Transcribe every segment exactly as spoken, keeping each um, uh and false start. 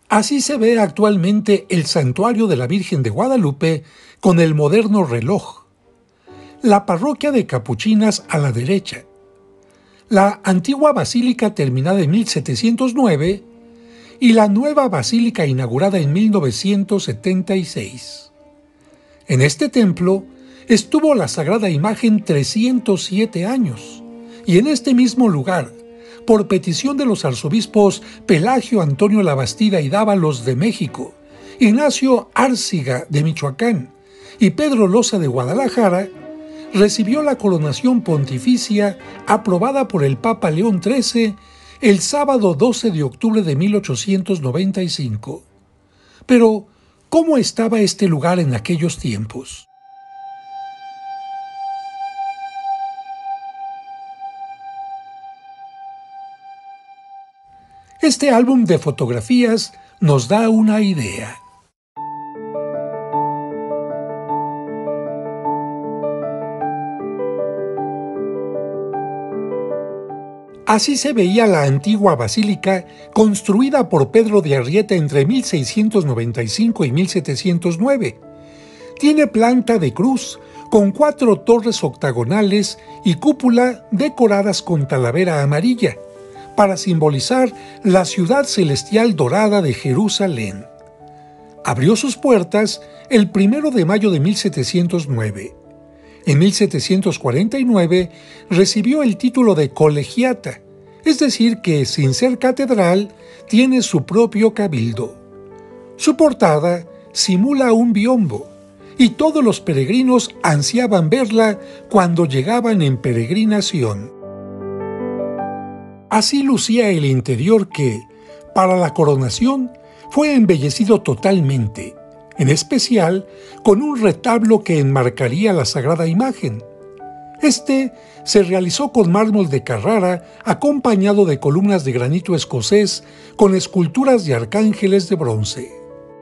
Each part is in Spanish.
Así se ve actualmente el santuario de la Virgen de Guadalupe con el moderno reloj, la parroquia de Capuchinas a la derecha, la antigua basílica terminada en mil setecientos nueve y la nueva basílica inaugurada en mil novecientos setenta y seis. En este templo estuvo la Sagrada Imagen trescientos siete años, y en este mismo lugar, por petición de los arzobispos Pelagio Antonio Labastida y Dávalos de México, Ignacio Árciga de Michoacán y Pedro Loza de Guadalajara, recibió la coronación pontificia aprobada por el Papa León trece el sábado doce de octubre de mil ochocientos noventa y cinco. Pero, ¿cómo estaba este lugar en aquellos tiempos? Este álbum de fotografías nos da una idea. Así se veía la antigua basílica construida por Pedro de Arrieta entre mil seiscientos noventa y cinco y mil setecientos nueve. Tiene planta de cruz, con cuatro torres octagonales y cúpula decoradas con talavera amarilla, para simbolizar la ciudad celestial dorada de Jerusalén. Abrió sus puertas el primero de mayo de mil setecientos nueve. En mil setecientos cuarenta y nueve recibió el título de colegiata, es decir que, sin ser catedral, tiene su propio cabildo. Su portada simula un biombo, y todos los peregrinos ansiaban verla cuando llegaban en peregrinación. Así lucía el interior que, para la coronación, fue embellecido totalmente, en especial con un retablo que enmarcaría la Sagrada Imagen. Este se realizó con mármol de Carrara, acompañado de columnas de granito escocés con esculturas de arcángeles de bronce.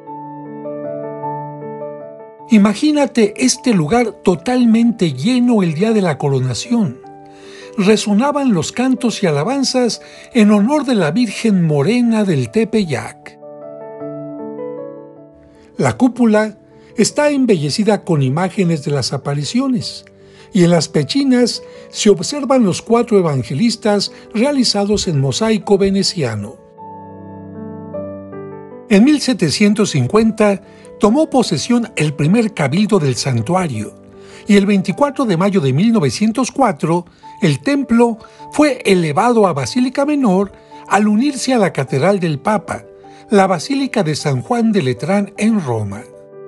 Imagínate este lugar totalmente lleno el día de la coronación. Resonaban los cantos y alabanzas en honor de la Virgen Morena del Tepeyac. La cúpula está embellecida con imágenes de las apariciones, y en las pechinas se observan los cuatro evangelistas realizados en mosaico veneciano. En mil setecientos cincuenta tomó posesión el primer cabildo del santuario, y el veinticuatro de mayo de mil novecientos cuatro el templo fue elevado a Basílica Menor al unirse a la Catedral del Papa, la Basílica de San Juan de Letrán en Roma.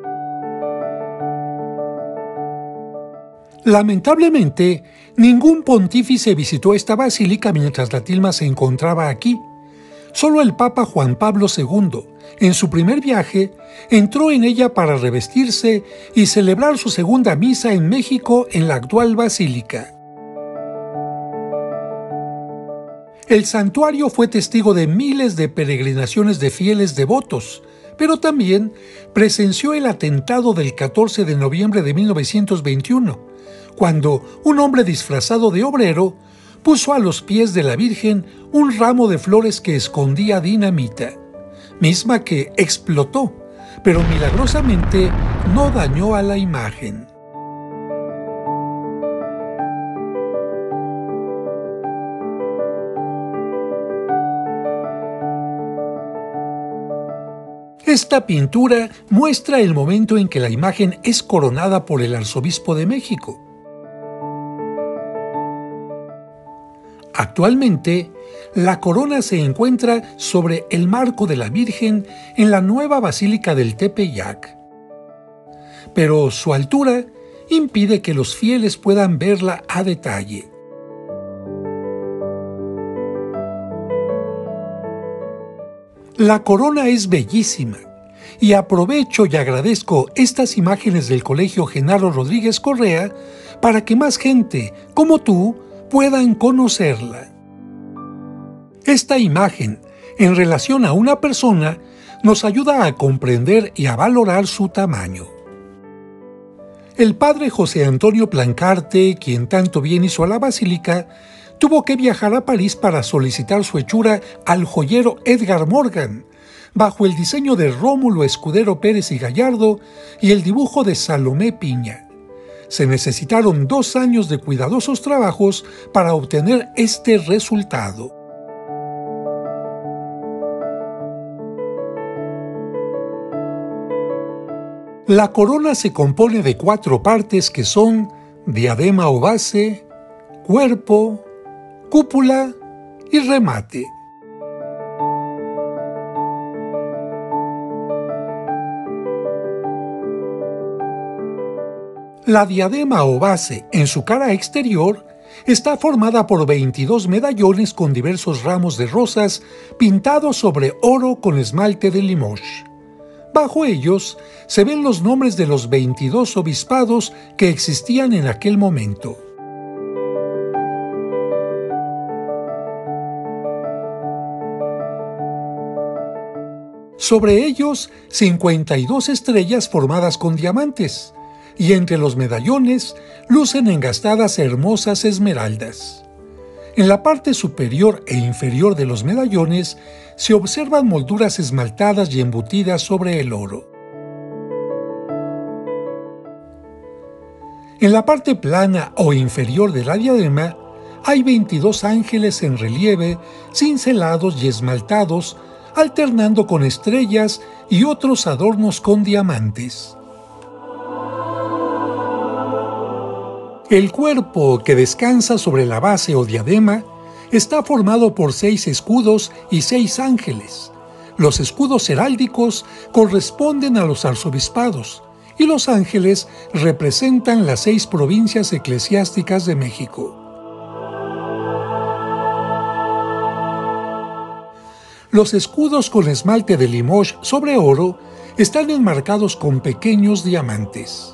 Lamentablemente, ningún pontífice visitó esta basílica mientras la tilma se encontraba aquí. Solo el Papa Juan Pablo segundo, en su primer viaje, entró en ella para revestirse y celebrar su segunda misa en México en la actual basílica. El santuario fue testigo de miles de peregrinaciones de fieles devotos, pero también presenció el atentado del catorce de noviembre de mil novecientos veintiuno, cuando un hombre disfrazado de obrero puso a los pies de la Virgen un ramo de flores que escondía dinamita, misma que explotó, pero milagrosamente no dañó a la imagen. Esta pintura muestra el momento en que la imagen es coronada por el arzobispo de México. Actualmente, la corona se encuentra sobre el marco de la Virgen en la nueva Basílica del Tepeyac. Pero su altura impide que los fieles puedan verla a detalle. La corona es bellísima, y aprovecho y agradezco estas imágenes del Colegio Genaro Rodríguez Correa para que más gente, como tú, puedan conocerla. Esta imagen, en relación a una persona, nos ayuda a comprender y a valorar su tamaño. El padre José Antonio Plancarte, quien tanto bien hizo a la basílica, tuvo que viajar a París para solicitar su hechura al joyero Edgar Morgan, bajo el diseño de Rómulo Escudero Pérez y Gallardo y el dibujo de Salomé Piña. Se necesitaron dos años de cuidadosos trabajos para obtener este resultado. La corona se compone de cuatro partes que son diadema o base, cuerpo, cúpula y remate. La diadema o base, en su cara exterior, está formada por veintidós medallones con diversos ramos de rosas pintados sobre oro con esmalte de Limoges. Bajo ellos se ven los nombres de los veintidós obispados que existían en aquel momento. Sobre ellos, cincuenta y dos estrellas formadas con diamantes, y entre los medallones lucen engastadas hermosas esmeraldas. En la parte superior e inferior de los medallones se observan molduras esmaltadas y embutidas sobre el oro. En la parte plana o inferior de la diadema hay veintidós ángeles en relieve, cincelados y esmaltados, alternando con estrellas y otros adornos con diamantes. El cuerpo que descansa sobre la base o diadema está formado por seis escudos y seis ángeles. Los escudos heráldicos corresponden a los arzobispados y los ángeles representan las seis provincias eclesiásticas de México. Los escudos con esmalte de Limoges sobre oro están enmarcados con pequeños diamantes.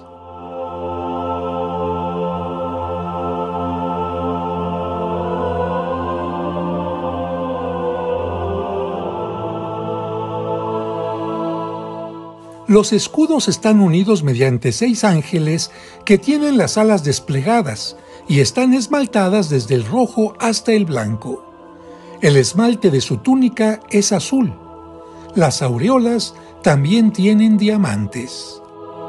Los escudos están unidos mediante seis ángeles que tienen las alas desplegadas y están esmaltadas desde el rojo hasta el blanco. El esmalte de su túnica es azul. Las aureolas también tienen diamantes.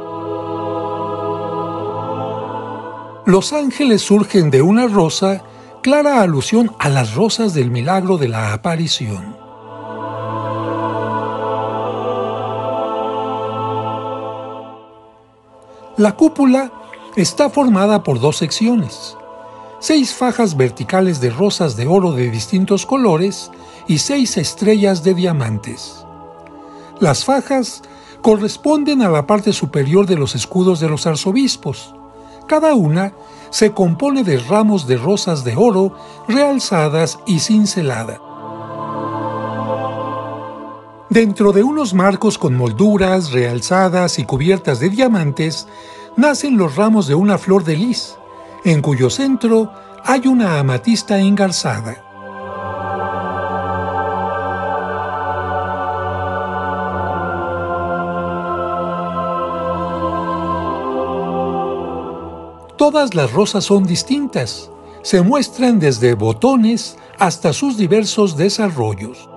Los ángeles surgen de una rosa, clara alusión a las rosas del milagro de la aparición. La cúpula está formada por dos secciones, seis fajas verticales de rosas de oro de distintos colores y seis estrellas de diamantes. Las fajas corresponden a la parte superior de los escudos de los arzobispos. Cada una se compone de ramos de rosas de oro realzadas y cinceladas. Dentro de unos marcos con molduras, realzadas y cubiertas de diamantes, nacen los ramos de una flor de lis, en cuyo centro hay una amatista engarzada. Todas las rosas son distintas, se muestran desde botones hasta sus diversos desarrollos.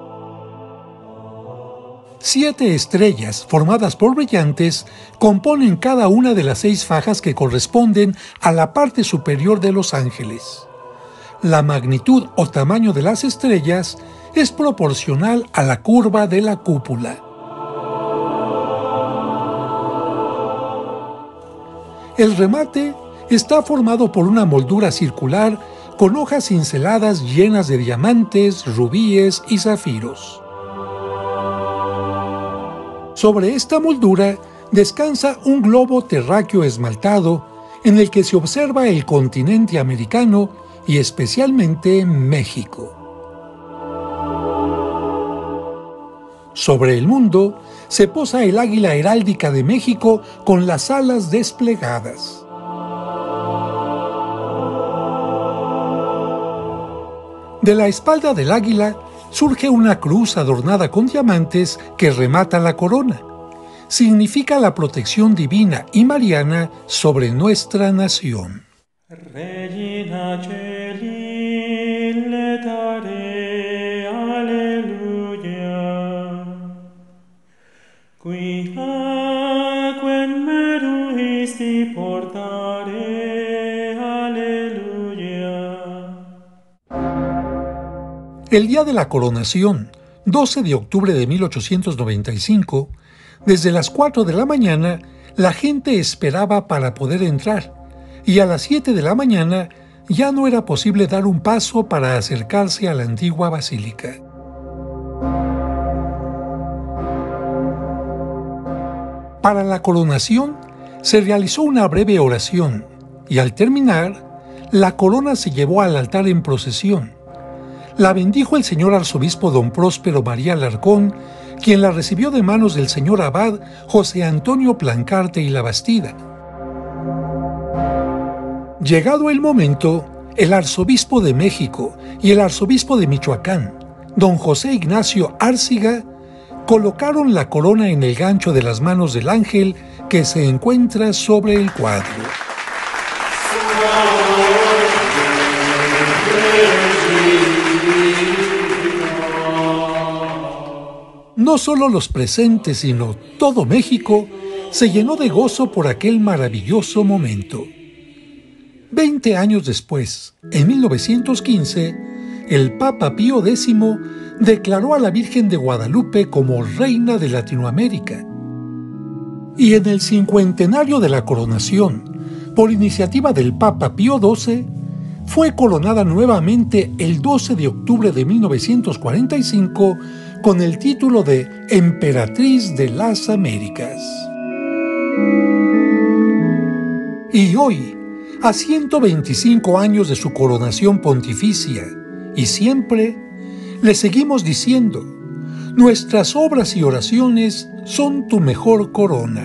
Siete estrellas, formadas por brillantes, componen cada una de las seis fajas que corresponden a la parte superior de los ángeles. La magnitud o tamaño de las estrellas es proporcional a la curva de la cúpula. El remate está formado por una moldura circular con hojas cinceladas llenas de diamantes, rubíes y zafiros. Sobre esta moldura descansa un globo terráqueo esmaltado en el que se observa el continente americano y especialmente México. Sobre el mundo se posa el águila heráldica de México con las alas desplegadas. De la espalda del águila surge una cruz adornada con diamantes que remata la corona. Significa la protección divina y mariana sobre nuestra nación. Regina Celi, letare, aleluya. El día de la coronación, doce de octubre de mil ochocientos noventa y cinco, desde las cuatro de la mañana, la gente esperaba para poder entrar, y a las siete de la mañana ya no era posible dar un paso para acercarse a la antigua basílica. Para la coronación, se realizó una breve oración, y al terminar, la corona se llevó al altar en procesión. La bendijo el señor arzobispo don Próspero María Alarcón, quien la recibió de manos del señor abad José Antonio Plancarte y Labastida. Llegado el momento, el arzobispo de México y el arzobispo de Michoacán, don José Ignacio Árciga, colocaron la corona en el gancho de las manos del ángel que se encuentra sobre el cuadro. No solo los presentes, sino todo México se llenó de gozo por aquel maravilloso momento. Veinte años después, en mil novecientos quince, el Papa Pío décimo declaró a la Virgen de Guadalupe como Reina de Latinoamérica. Y en el cincuentenario de la coronación, por iniciativa del Papa Pío doce, fue coronada nuevamente el doce de octubre de mil novecientos cuarenta y cinco con el título de Emperatriz de las Américas. Y hoy, a ciento veinticinco años de su coronación pontificia, y siempre, le seguimos diciendo: nuestras obras y oraciones son tu mejor corona.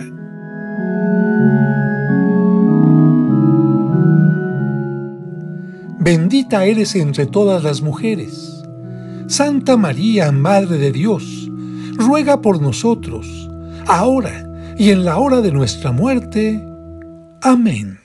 Bendita eres entre todas las mujeres. Santa María, Madre de Dios, ruega por nosotros, ahora y en la hora de nuestra muerte. Amén.